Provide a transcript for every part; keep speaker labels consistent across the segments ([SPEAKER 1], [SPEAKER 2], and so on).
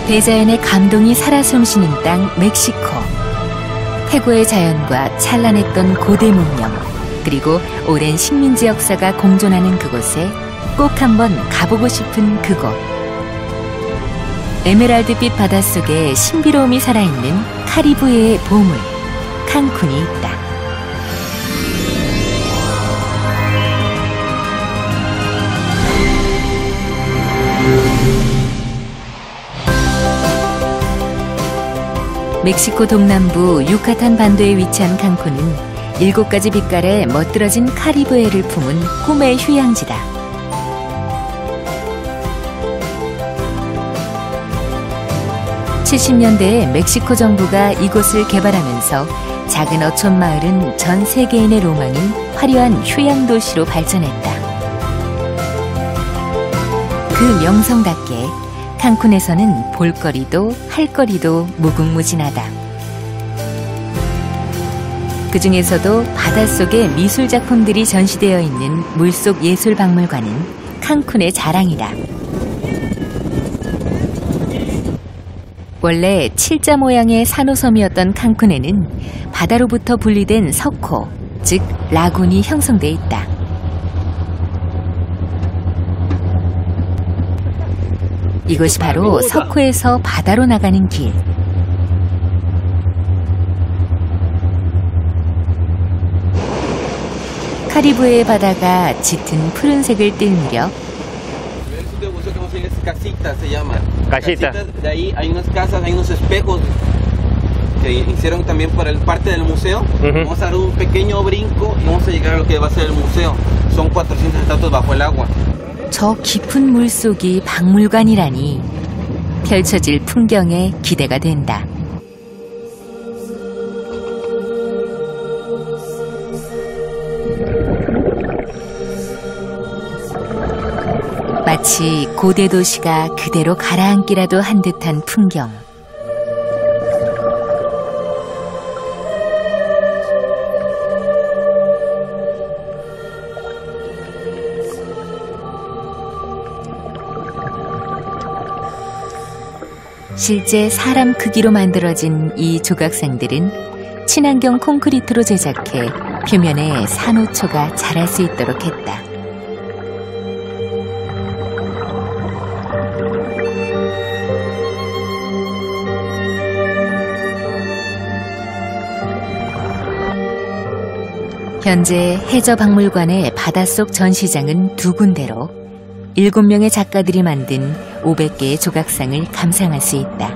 [SPEAKER 1] 대자연의 감동이 살아 숨쉬는 땅 멕시코. 태고의 자연과 찬란했던 고대 문명, 그리고 오랜 식민지 역사가 공존하는 그곳에 꼭 한번 가보고 싶은 그곳. 에메랄드빛 바닷속에 신비로움이 살아있는 카리브해의 보물, 칸쿤이 있다. 멕시코 동남부 유카탄 반도에 위치한 칸쿤은 7가지 빛깔의 멋들어진 카리브해를 품은 꿈의 휴양지다. (70년대에) 멕시코 정부가 이곳을 개발하면서 작은 어촌 마을은 전 세계인의 로망인 화려한 휴양 도시로 발전했다. 그 명성답게 칸쿤에서는 볼거리도 할거리도 무궁무진하다. 그 중에서도 바닷속에 미술 작품들이 전시되어 있는 물속 예술 박물관은 칸쿤의 자랑이다. 원래 칠자 모양의 산호섬이었던 칸쿤에는 바다로부터 분리된 석호, 즉 라군이 형성돼 있다. 이것이 바로 석호에서 바다로 나가는 길. 카리브해의 바다가 짙은 푸른색을 띨 무렵
[SPEAKER 2] Casita.
[SPEAKER 3] De ahí hay unas casas, hay unos espejos que hicieron también para parte del museo. Vamos a dar un pequeño brinco y vamos a llegar a lo que va a ser el museo. Son 400 estatuas bajo el agua.
[SPEAKER 1] 저 깊은 물속이 박물관이라니 펼쳐질 풍경에 기대가 된다. 마치 고대 도시가 그대로 가라앉기라도 한 듯한 풍경. 실제 사람 크기로 만들어진 이 조각상들은 친환경 콘크리트로 제작해 표면에 산호초가 자랄 수 있도록 했다. 현재 해저박물관의 바닷속 전시장은 2군데로 7명의 작가들이 만든 500개의 조각상을 감상할 수 있다.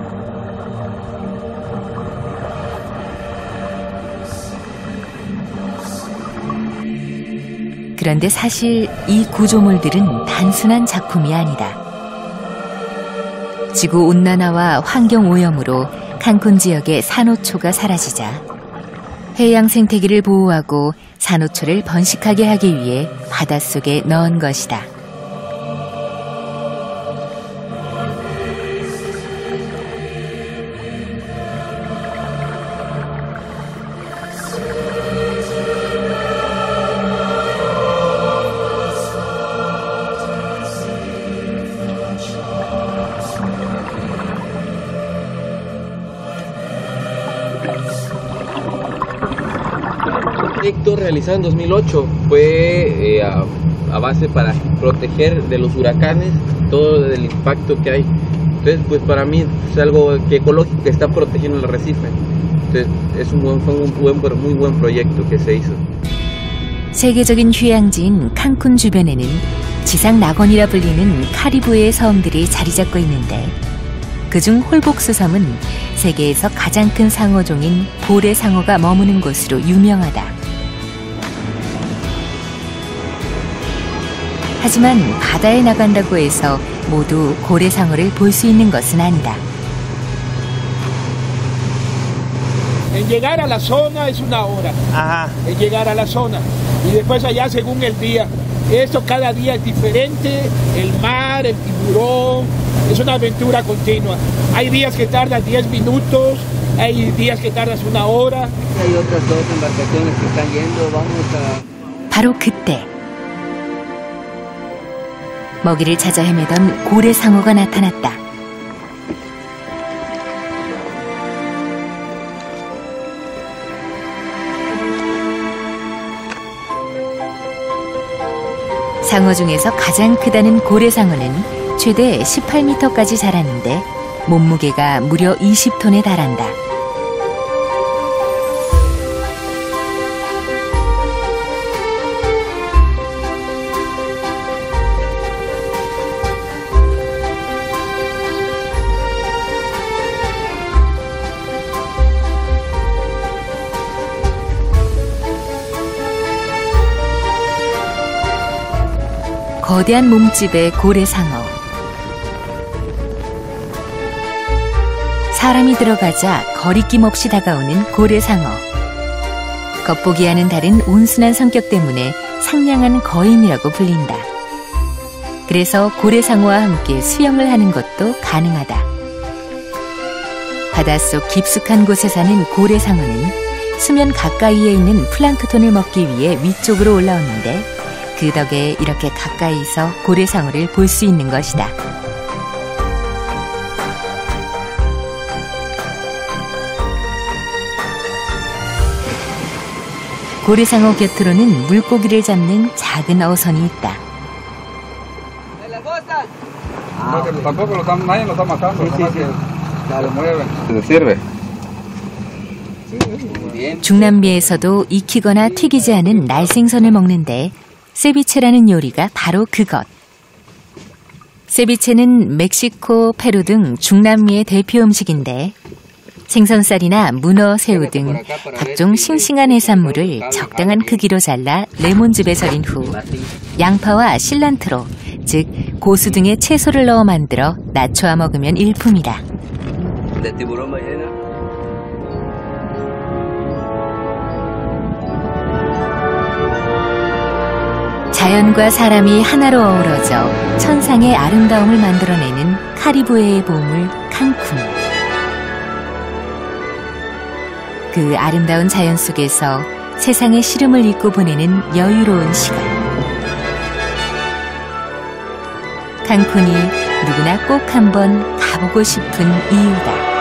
[SPEAKER 1] 그런데 사실 이 구조물들은 단순한 작품이 아니다. 지구온난화와 환경오염으로 칸쿤 지역의 산호초가 사라지자 해양 생태계를 보호하고 산호초를 번식하게 하기 위해 바닷속에 넣은 것이다.
[SPEAKER 3] El proyecto realizado en 2008 fue a base para proteger de los huracanes todo el impacto que hay. Entonces, pues para mí es algo que ecológico que está protegiendo el arrecife. Entonces, fue un muy buen proyecto que se hizo.
[SPEAKER 1] 세계적인 휴양지인 칸쿤 주변에는 지상 낙원이라 불리는 카리브해의 섬들이 자리 잡고 있는데 그중 홀복스 섬은 세계에서 가장 큰 상어종인 고래상어가 머무는 곳으로 유명하다. 하지만 바다에 나간다고 해서 모두 고래상어를 볼 수 있는 것은 아니다.
[SPEAKER 4] En llegar a la zona es una hora.
[SPEAKER 2] Ajá.
[SPEAKER 4] En llegar a la zona. Y después allá según el día. Esto cada día es diferente. El mar, el tiburón. Es una aventura continua. Hay días que tardas 10 minutos. Hay días que tardas 1 hora.
[SPEAKER 3] Hay otras 2 embarcaciones que están yendo. Vamos a...
[SPEAKER 1] 바로 그때 먹이를 찾아 헤매던 고래상어가 나타났다. 상어 중에서 가장 크다는 고래상어는 최대 18m까지 자라는데 몸무게가 무려 20톤에 달한다. 거대한 몸집의 고래상어. 사람이 들어가자 거리낌 없이 다가오는 고래상어. 겉보기와는 다른 온순한 성격 때문에 상냥한 거인이라고 불린다. 그래서 고래상어와 함께 수영을 하는 것도 가능하다. 바닷속 깊숙한 곳에 사는 고래상어는 수면 가까이에 있는 플랑크톤을 먹기 위해 위쪽으로 올라오는데 그 덕에 이렇게 가까이서 고래상어를 볼 수 있는 것이다. 고래상어 곁으로는 물고기를 잡는 작은 어선이 있다. 중남미에서도 익히거나 튀기지 않은 날생선을 먹는데 세비체라는 요리가 바로 그것. 세비체는 멕시코, 페루 등 중남미의 대표 음식인데 생선살이나 문어, 새우 등 각종 싱싱한 해산물을 적당한 크기로 잘라 레몬즙에 절인 후 양파와 실란트로, 즉 고수 등의 채소를 넣어 만들어 나초와 먹으면 일품이다. 자연과 사람이 하나로 어우러져 천상의 아름다움을 만들어내는 카리브해의 보물 칸쿤. 그 아름다운 자연 속에서 세상의 시름을 잊고 보내는 여유로운 시간. 칸쿤이 누구나 꼭 한번 가보고 싶은 이유다.